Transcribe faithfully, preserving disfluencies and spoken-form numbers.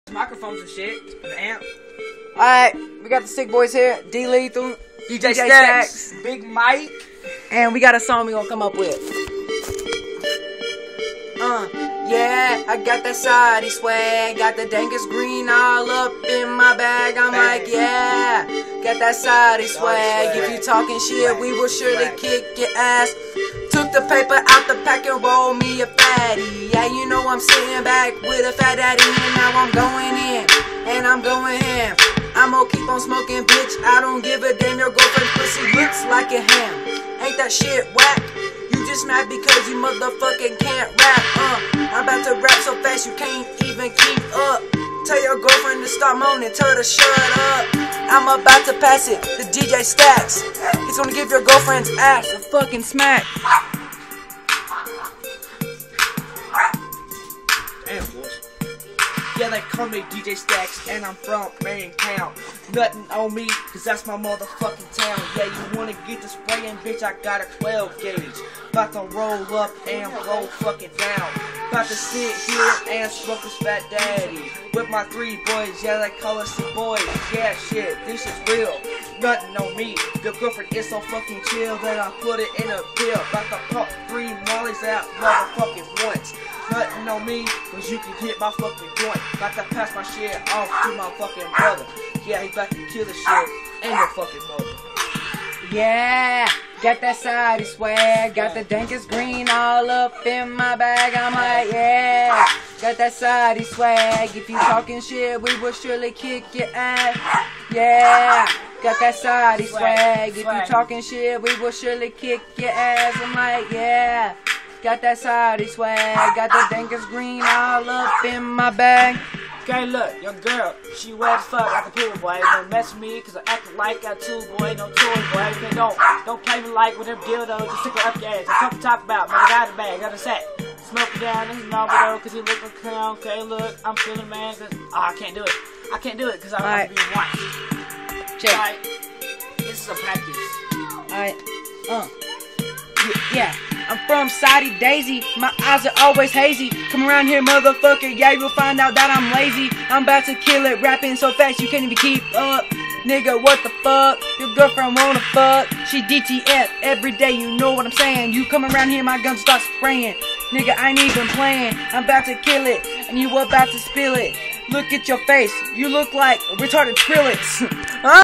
Microphones and shit. An amp. Alright, we got the Sick Boys here. D Lethal, D J, D J Stacks, Stacks, Big Mike. And we got a song we gonna come up with. Uh, yeah, I got that side swag. Got the dankest green all up in my bag. I'm bag. like, yeah, got that side swag. If you talking shit, we will surely swag. kick your ass. Took the paper out the pack and rolled me a fatty. Yeah, you know I'm sitting back with a fat daddy, and now I'm going in, and I'm going ham. I'm gonna keep on smoking, bitch. I don't give a damn. Your girlfriend's pussy looks like a ham. Ain't that shit whack? You just mad because you motherfucking can't rap. Uh, I'm about to rap so fast you can't even keep up. Tell your girlfriend to stop moaning, tell her to shut up. I'm about to pass it to D J Stacks. He's gonna give your girlfriend's ass a fucking smack. Damn, boys. Yeah, they call me D J Stacks, and I'm from Mariontown. Nothing on me, cause that's my motherfucking town. Yeah, you wanna get the spraying, bitch, I got a twelve gauge. About to roll up and roll fucking down. About to sit here and smoke this fat daddy. With my three boys, yeah, they call us the boys. Yeah, shit, this is real. Nothing on me. Your girlfriend is so fucking chill that I put it in a pill. About to pop three mollies out motherfucking once. Nothing on me, cause you can hit my fucking joint. About to pass my shit off to my fucking brother. Yeah, he about to kill the shit. Ain't no fucking mother. Yeah, got that side swag. Got the dankest green all up in my bag. I'm like, yeah, got that side swag. If you talking shit, we will surely kick your ass. Yeah, got that side swag. If you talking shit, we will surely kick your ass. I'm like, yeah, got that side swag. Got the dankest green all up in my bag. Okay, look, your girl, she wet as fuck at the pool, boy. Don't mess with me, cause I act like I too, boy. No toy, boy. Okay, don't, don't play me like with them dildos. Just stick it up your ass. That's what I'm talking about, man. I got a bag, got a sack. Smoke it down, this is normal though, cause he look like a clown. Okay, look, I'm feeling man, cause, oh, I can't do it. I can't do it, cause I'm right. being watched. Check. Alright, this is a practice. Alright, uh. Yeah, I'm from Soddy Daisy, my eyes are always hazy. Come around here, motherfucker, yeah, you'll find out that I'm lazy. I'm about to kill it, rapping so fast you can't even keep up. Nigga, what the fuck? Your girlfriend wanna fuck? She D T F every day, you know what I'm saying. You come around here, my gun start spraying. Nigga, I ain't even playing. I'm about to kill it, and you about to spill it. Look at your face, you look like retarded Skrillex. Huh?